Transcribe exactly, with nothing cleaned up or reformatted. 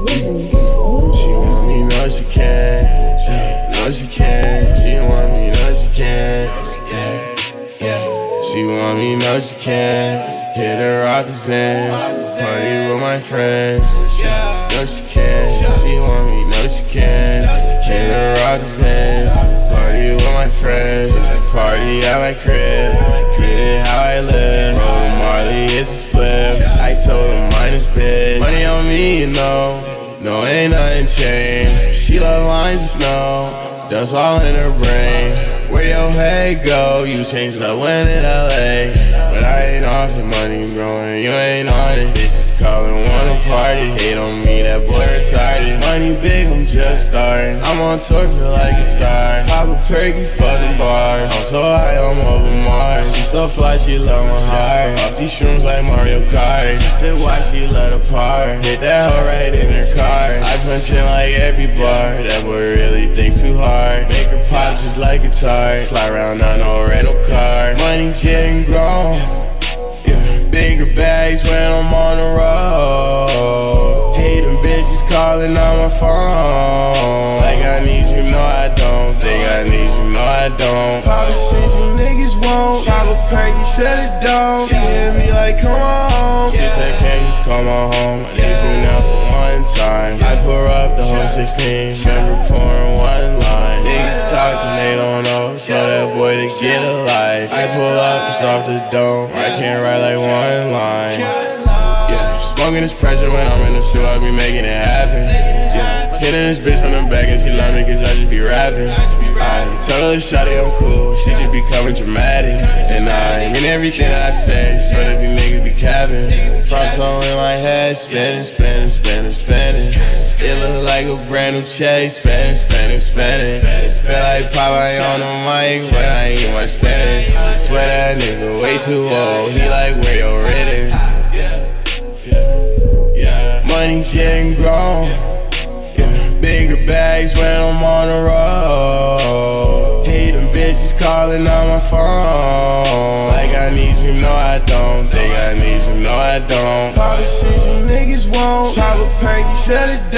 She want me, no she can't. She, no she can't. She want me, no she can't. Yeah, yeah. She want me, no she can't. Hit her off the sands. Party with my friends. No she can't. She want me, no she can't. Hit her off the sands. Party with my friends. Party at my crib. Get it how I live. Roll Marley, it's a split. I told her mine is big. Money on me, you know. No, ain't nothing changed. She love lines of snow. Dust all in her brain. Where your head go? You changed up when in L A. But I ain't off the money growing, you ain't on it. Bitches calling, wanna party. Hate on me, that boy retarded. Money big, I'm just starting. I'm on tour, feel like a star. Pop a perky, fucking bars. I'm so high, I'm over Mars. She so fly, she love my heart. Off these shrooms like Mario Kart. She said why she let her part. Hit that hoe right in her car. I punch in like every bar. That boy really think too hard. Make her pop just like a tart. Slide around on no rental car. Money getting grown. Yeah, bigger bags when I'm on the road. Hating bitches calling on my phone. Like I need you, no I don't. Think I need you, no I don't. Papa shit you niggas won't. Pop a perky, shut it down. She hit me like come on home. She said can you come on home? I need you now for one time. I pour up the whole sixteen. Remember pouring one line. Niggas talking, they don't know. Tell that boy to get a life. I pull up and stop the dome. I can't write like one line. Yeah, smoking this pressure when I'm in the shoe. I be making it happen. Yeah, hitting this bitch from the back and she love me cause I just be rapping. I told her shawty I'm cool. She just becoming dramatic. And I mean everything that I say. Swear that these niggas be capping. Frost hole in my head. Spinning, spinning, spinning, spinning. It look like a brand new check. Spinning, spinning, spinning. Feel like Popeye on the mic, but I ain't my Spanish. Swear that nigga way too old. He like where your written. Money getting grown. Yeah, bigger bags when I'm on the road. Hating bitches calling on my phone. Like I need you, no I don't. Think I need you, no I don't. Papa shit you niggas won't. Pop a perky, shut it down.